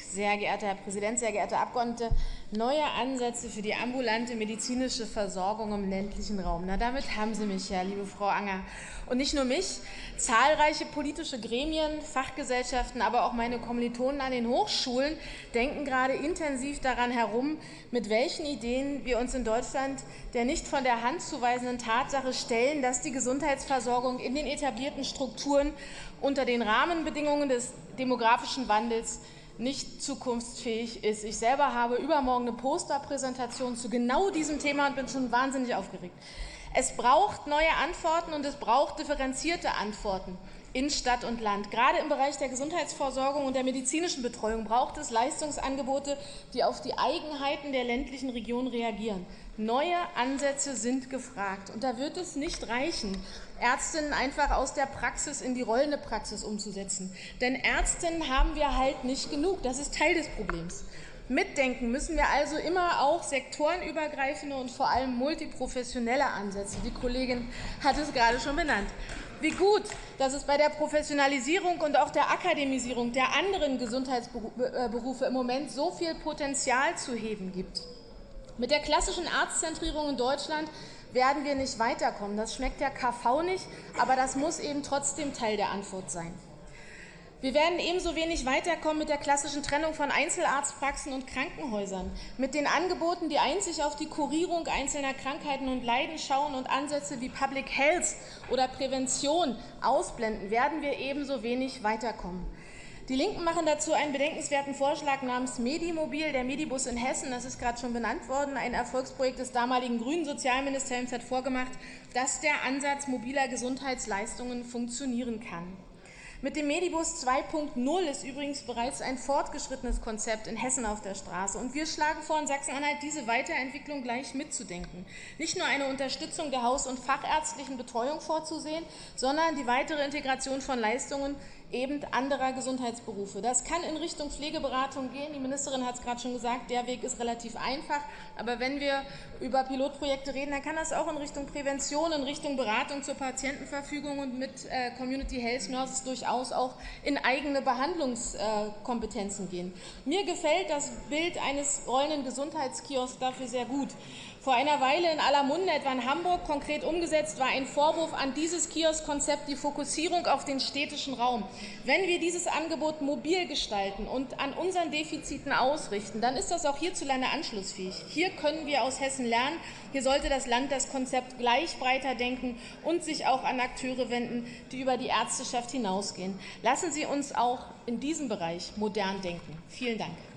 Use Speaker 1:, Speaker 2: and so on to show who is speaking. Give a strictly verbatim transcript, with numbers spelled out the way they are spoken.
Speaker 1: Sehr geehrter Herr Präsident, sehr geehrte Abgeordnete, neue Ansätze für die ambulante medizinische Versorgung im ländlichen Raum. Na, damit haben Sie mich ja, liebe Frau Anger. Und nicht nur mich, zahlreiche politische Gremien, Fachgesellschaften, aber auch meine Kommilitonen an den Hochschulen denken gerade intensiv daran herum, mit welchen Ideen wir uns in Deutschland der nicht von der Hand zu weisenden Tatsache stellen, dass die Gesundheitsversorgung in den etablierten Strukturen unter den Rahmenbedingungen des demografischen Wandels nicht zukunftsfähig ist. Ich selber habe übermorgen eine Posterpräsentation zu genau diesem Thema und bin schon wahnsinnig aufgeregt. Es braucht neue Antworten und es braucht differenzierte Antworten in Stadt und Land. Gerade im Bereich der Gesundheitsversorgung und der medizinischen Betreuung braucht es Leistungsangebote, die auf die Eigenheiten der ländlichen Region reagieren. Neue Ansätze sind gefragt. Und da wird es nicht reichen, Ärztinnen einfach aus der Praxis in die rollende Praxis umzusetzen. Denn Ärztinnen haben wir halt nicht genug. Das ist Teil des Problems. Mitdenken müssen wir also immer auch sektorenübergreifende und vor allem multiprofessionelle Ansätze. Die Kollegin hat es gerade schon benannt. Wie gut, dass es bei der Professionalisierung und auch der Akademisierung der anderen Gesundheitsberufe im Moment so viel Potenzial zu heben gibt. Mit der klassischen Arztzentrierung in Deutschland werden wir nicht weiterkommen. Das schmeckt der K V nicht, aber das muss eben trotzdem Teil der Antwort sein. Wir werden ebenso wenig weiterkommen mit der klassischen Trennung von Einzelarztpraxen und Krankenhäusern, mit den Angeboten, die einzig auf die Kurierung einzelner Krankheiten und Leiden schauen und Ansätze wie Public Health oder Prävention ausblenden, werden wir ebenso wenig weiterkommen. Die Linken machen dazu einen bedenkenswerten Vorschlag namens Medimobil, der Medibus in Hessen. Das ist gerade schon benannt worden. Ein Erfolgsprojekt des damaligen grünen Sozialministeriums hat vorgemacht, dass der Ansatz mobiler Gesundheitsleistungen funktionieren kann. Mit dem Medibus zwei Punkt null ist übrigens bereits ein fortgeschrittenes Konzept in Hessen auf der Straße. Und wir schlagen vor, in Sachsen-Anhalt diese Weiterentwicklung gleich mitzudenken. Nicht nur eine Unterstützung der haus- und fachärztlichen Betreuung vorzusehen, sondern die weitere Integration von Leistungen eben anderer Gesundheitsberufe. Das kann in Richtung Pflegeberatung gehen. Die Ministerin hat es gerade schon gesagt, der Weg ist relativ einfach. Aber wenn wir über Pilotprojekte reden, dann kann das auch in Richtung Prävention, in Richtung Beratung zur Patientenverfügung und mit äh, Community Health Nurses durchaus auch in eigene Behandlungskompetenzen äh, gehen. Mir gefällt das Bild eines rollenden Gesundheitskiosks dafür sehr gut. Vor einer Weile in aller Munde, etwa in Hamburg, konkret umgesetzt, war ein Vorwurf an dieses Kiosk-Konzept die Fokussierung auf den städtischen Raum. Wenn wir dieses Angebot mobil gestalten und an unseren Defiziten ausrichten, dann ist das auch hierzulande anschlussfähig. Hier können wir aus Hessen lernen. Hier sollte das Land das Konzept gleich breiter denken und sich auch an Akteure wenden, die über die Ärzteschaft hinausgehen. Lassen Sie uns auch in diesem Bereich modern denken. Vielen Dank.